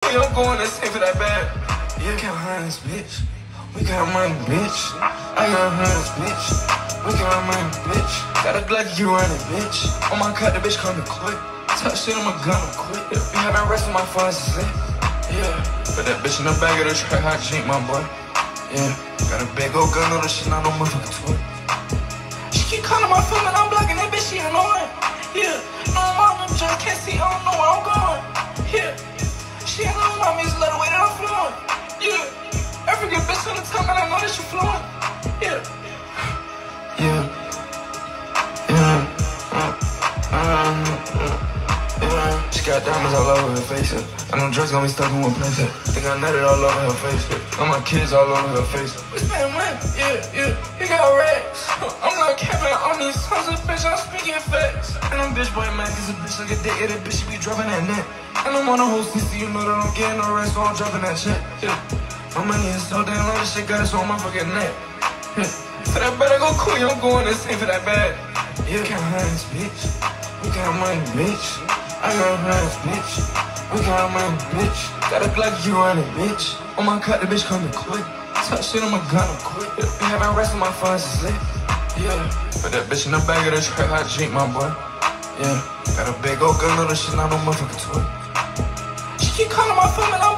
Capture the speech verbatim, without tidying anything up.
queen, I'm going to save for that bag. Yeah, count hundreds, bitch. We got money, bitch. I got hundreds, bitch. We got money, bitch. Got a Glock, you running, bitch. On my cut, the bitch coming quick. Touch shit on my gun, I'm quick. Yeah. We having rest of my funds, is it? Yeah. Put that bitch in the bag of the track, hot drink, my boy. Yeah. Got a big old gun on the shit, not no motherfucking twit. She keep calling my phone and I'm blocking that bitch, she annoying. Yeah. No, mom, I'm just can't see, I don't know where I'm going. Yeah. She ain't know my music, love the way that I'm flowing. Yeah. African bitch on the top, and I know that you flowing. Yeah. Yeah. Yeah. Uh, um, uh, yeah. She got diamonds all over her face. Yeah. I know drugs got me stuck in one place. Yeah. Think I nutted all over her face. Yeah. Got my kids all over her face. This man went. Yeah, yeah. He got racks. I'm not capping on these sons of bitch. I'm speaking facts. And I'm bitch boy man, cause a bitch like a dick. Yeah, that bitch she be dropping that net. And I'm on a whole C C, you know that I'm getting no rest, so I'm dropping that shit. Yeah. My money is so damn low, this shit got us on my fucking neck. Yeah. So that better go queen, I'm going to save for that bag. Yeah, count hundreds, bitch. We got money, bitch. I got hundreds, bitch. We got money, bitch. Got a Glock, you running, bitch. On my cut, the bitch coming quick. Touch shit on my gun, I'm quick. Yeah. We having rest of my funds, is lit. Yeah. Put that bitch in the bag of the track, hot drink, my boy. Yeah. Got a big old gun on the shit, not no motherfucking twit. She keep calling my phone and I'm